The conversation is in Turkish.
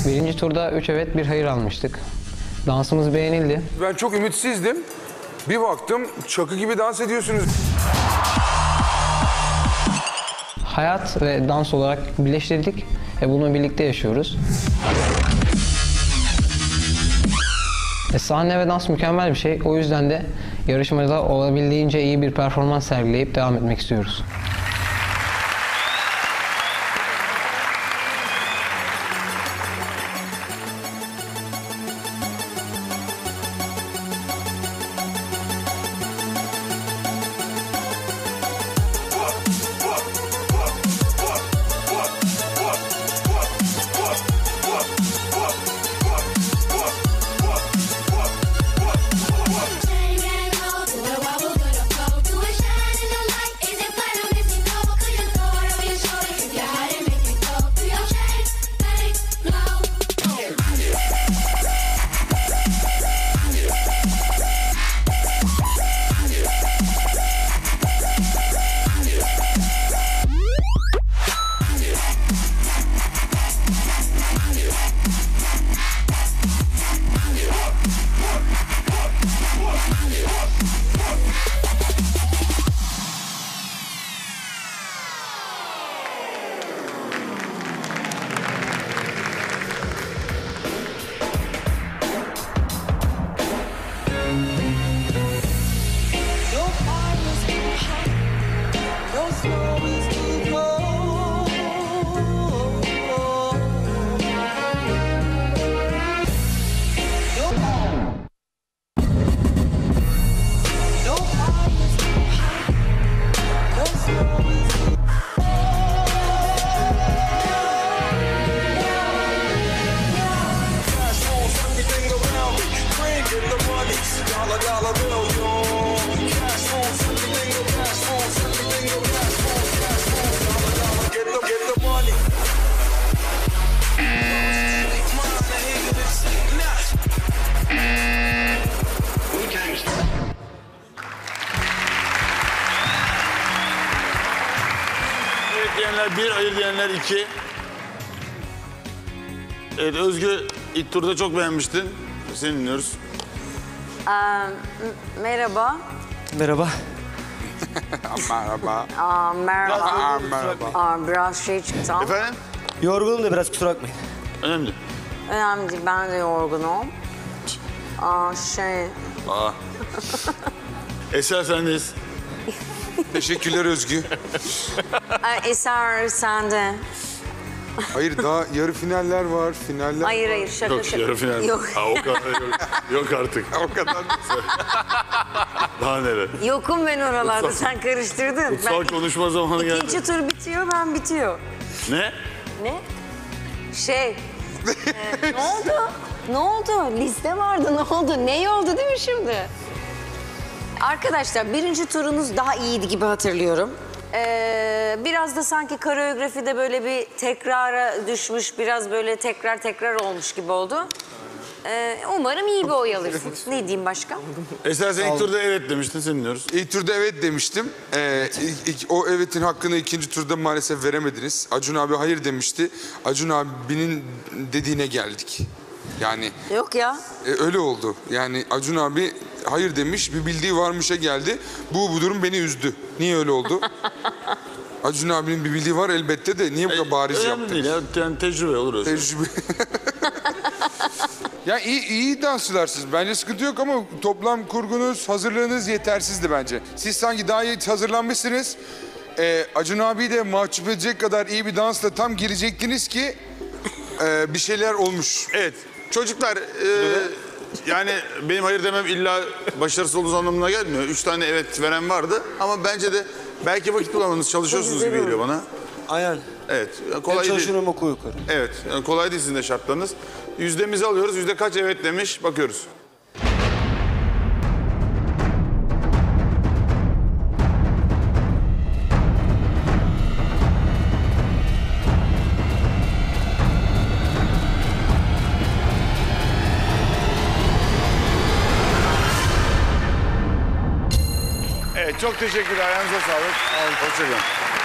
Birinci turda 3 evet 1 hayır almıştık. Dansımız beğenildi. Ben çok ümitsizdim. Bir baktım çakı gibi dans ediyorsunuz. Hayat ve dans olarak birleştirdik ve bunu birlikte yaşıyoruz. Sahne ve dans mükemmel bir şey. O yüzden de yarışmada olabildiğince iyi bir performans sergileyip devam etmek istiyoruz. Evet diyenler 1, hayır diyenler 2. Evet Özgü ilk turda çok beğenmiştin. Seni dinliyoruz. Merhaba. Merhaba. Merhaba. Merhaba. Merhaba. Biraz şey çıktı ama Efendim? Yorgunum da biraz kusura bakmayın. Önemli. önemli değil. Ben de yorgunum. Eser sendeyiz. Teşekkürler Özgü. Eser sende. Hayır daha yarı finaller var. Finaller Hayır şaka Yok şaka. yarı final. Yok. Ha, o kadar yok. Yok artık. O kadar. Daha neler? Yokum ben oralarda. Sen karıştırdın. Kutsal konuşma zamanı geldi. İkinci tur bitiyor, ben bitiyor. Ne? Ne? Ne oldu? Ne oldu? Liste vardı, ne oldu? Ne oldu değil mi şimdi? Arkadaşlar birinci turunuz daha iyiydi gibi hatırlıyorum. Biraz da sanki koreografide böyle bir tekrara düşmüş, biraz böyle tekrar olmuş gibi oldu. Umarım iyi bir oy alırsınız. Ne diyeyim başka? Eser sen ilk turda evet demiştin, seni dinliyoruz. İlk turda evet demiştim. O evetin hakkını ikinci turda maalesef veremediniz. Acun abi hayır demişti. Acun abinin dediğine geldik. Yani Yok ya. öyle oldu. Yani Acun abi hayır demiş, bir bildiği varmışa geldi. Bu durum beni üzdü. Niye öyle oldu? Acun abinin bir bildiği var elbette de niye bu kadar bariz Önemli yaptınız? değil ya, yani tecrübe olur Özgür. Tecrübe. Ya iyi dansçılarsınız. Bence sıkıntı yok ama toplam kurgunuz, hazırlığınız yetersizdi bence. Siz sanki daha iyi hazırlanmışsınız. Acun abi de mahcup edecek kadar iyi bir dansla tam girecektiniz ki bir şeyler olmuş. Evet, çocuklar yani benim hayır demem illa başarısız olduğunuz anlamına gelmiyor. 3 tane evet veren vardı ama bence de belki vakit bulamadınız, çalışıyorsunuz gibi geliyor bana. Aynen. Evet, Hem kolay değil. çalışıyorum okul yukarı. Evet, yani kolay değil sizin de şartlarınız. Yüzdemizi alıyoruz, yüzde kaç evet demiş, bakıyoruz. Evet, çok teşekkürler. Ayağınıza sağlık. Hoşçakalın.